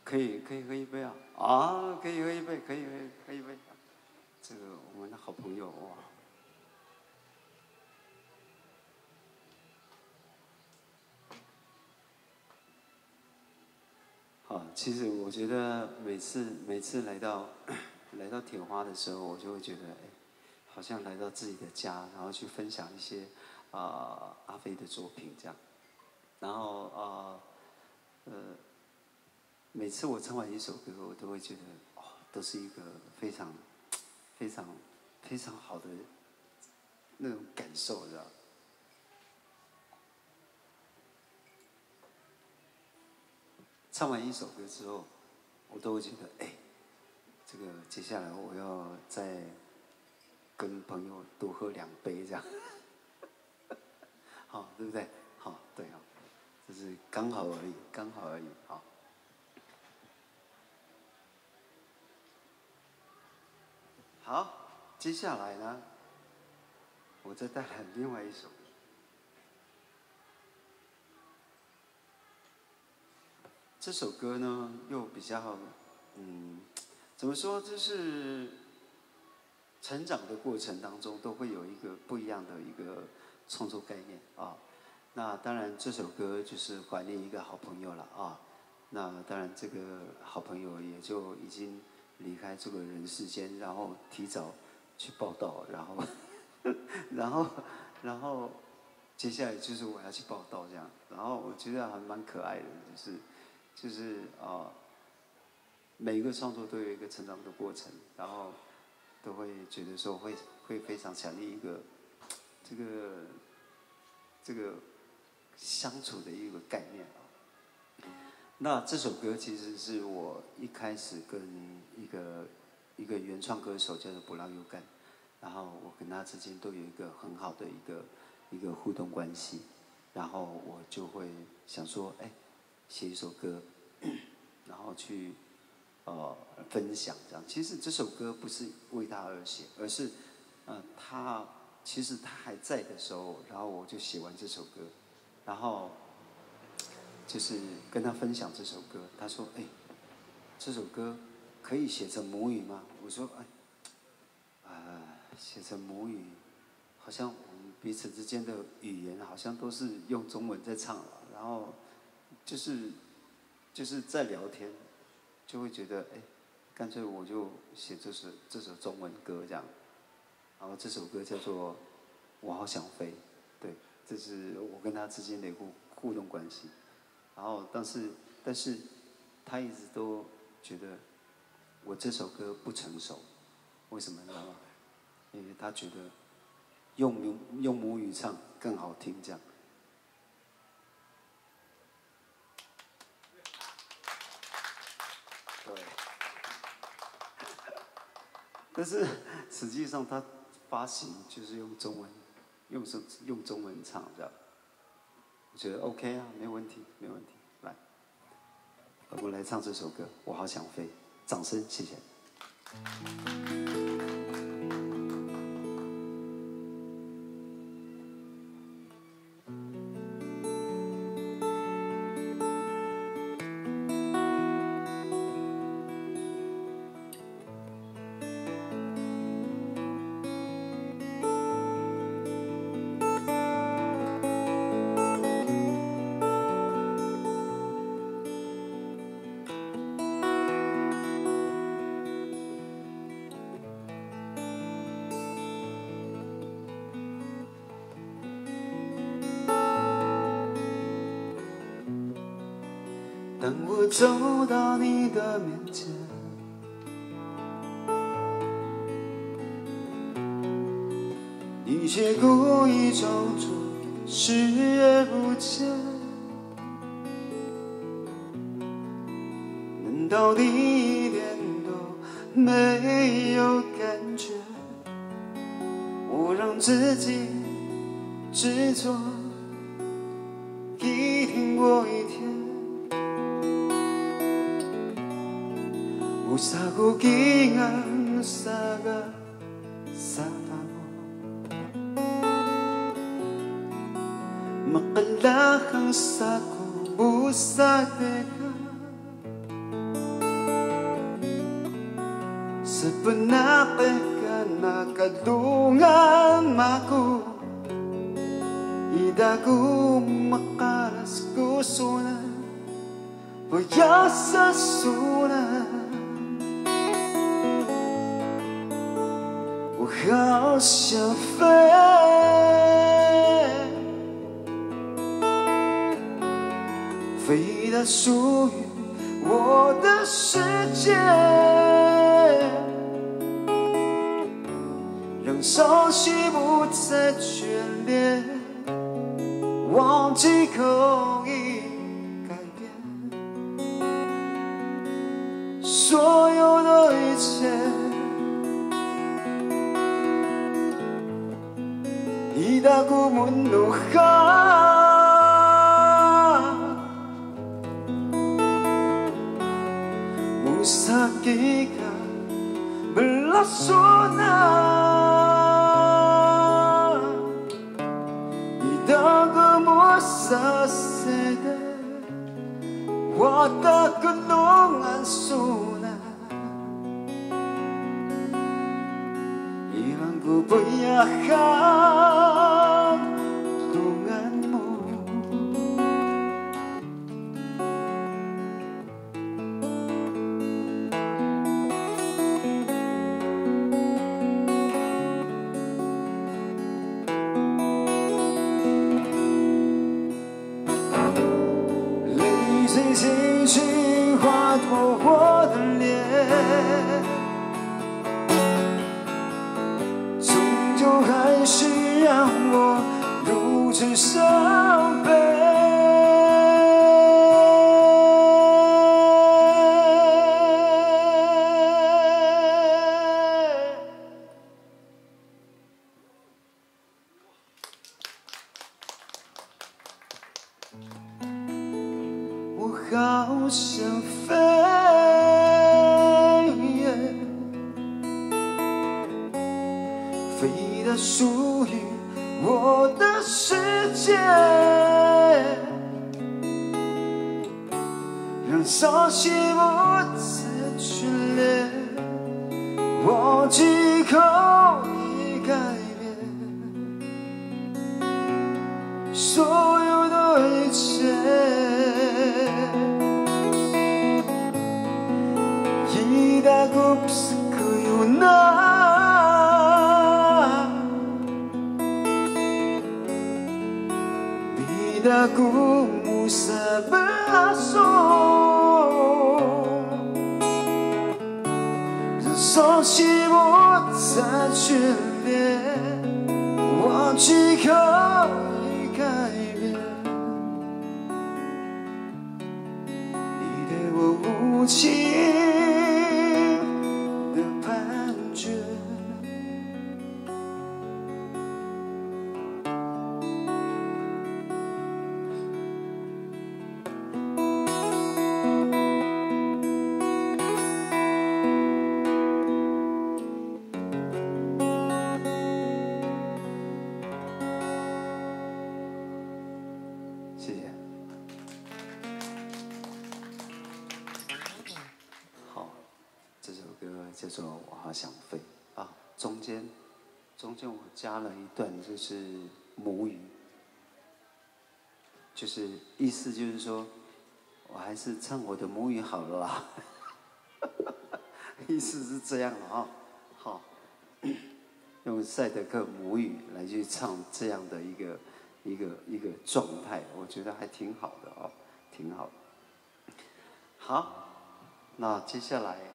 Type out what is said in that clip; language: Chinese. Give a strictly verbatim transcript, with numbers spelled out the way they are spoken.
可以可以喝一杯啊！啊，可以喝一杯，可以喝喝一杯。这个我们的好朋友哇。好，其实我觉得每次每次来到来到铁花的时候，我就会觉得，哎，好像来到自己的家，然后去分享一些啊、呃、阿飞的作品这样。然后啊 呃, 呃，每次我唱完一首歌，我都会觉得，哦，都是一个非常非常非常好的那种感受，知道。唱完一首歌之后，我都会觉得，哎，这个接下来我要再跟朋友多喝两杯，这样，好，对不对？好，对哦，就是刚好而已，刚好而已，好。好，接下来呢，我再带来另外一首。这首歌呢，又比较，嗯，怎么说？就是成长的过程当中，都会有一个不一样的一个创作概念啊。那当然，这首歌就是怀念一个好朋友了啊。那当然，这个好朋友也就已经离开这个人世间，然后提早去报道，然后，然后，然后，接下来就是我要去报道这样。然后我觉得还蛮可爱的，就是。就是啊、呃，每一个创作都有一个成长的过程，然后都会觉得说会会非常强烈一个这个这个相处的一个概念啊。那这首歌其实是我一开始跟一个一个原创歌手叫做布拉尤干，然后我跟他之间都有一个很好的一个一个互动关系，然后我就会想说，哎。写一首歌，然后去呃分享这样。其实这首歌不是为他而写，而是呃他其实他还在的时候，然后我就写完这首歌，然后就是跟他分享这首歌。他说：“哎，这首歌可以写成母语吗？”我说：“哎，呃，写成母语，好像我们彼此之间的语言好像都是用中文在唱了，然后。”就是就是在聊天，就会觉得哎，干脆我就写这首这首中文歌这样，然后这首歌叫做《我好想飞》，对，这是我跟他之间的一个互动关系。然后但是但是他一直都觉得我这首歌不成熟，为什么你知道吗？因为他觉得用母用母语唱更好听这样。对，但是实际上他发行就是用中文，用中用中文唱的，我觉得 OK 啊，没问题，没问题。来，我们来唱这首歌《我好想飞》，掌声，谢谢。当我走到你的面前，你却故意装作视而不见。难道你一点都没有感觉？我让自己执着，一天过一天。Usaha gingan saga sama mo, makalakang sa kubusa teka. Sebenarnya karena kandungan aku Idaku makaras kusuna Biasa suna我好想飞飞到属于我的世界让熟悉不再眷恋忘记可以改变所有的一切Idaku menuha Musakika belasuna Idaku musasede Wataku nungan suna Hilangku bayangkan denganmu泪水轻轻划过我的脸还是让我如此伤悲我好想飞飞到属于我的世界让熟悉不再眷恋忘记可以改变所有的一切Idaku sekuyuna Idaku musa beraso让熟悉不再眷恋忘记可以改变你对我无情的判决谢谢。好，这首歌叫做《我好想飞》啊，中间中间我加了一段就是母语，就是意思就是说，我还是唱我的母语好了啦，意思是这样了啊，好，用赛德克母语来去唱这样的一个。一个一个状态，我觉得还挺好的哦，挺好的。好，那接下来。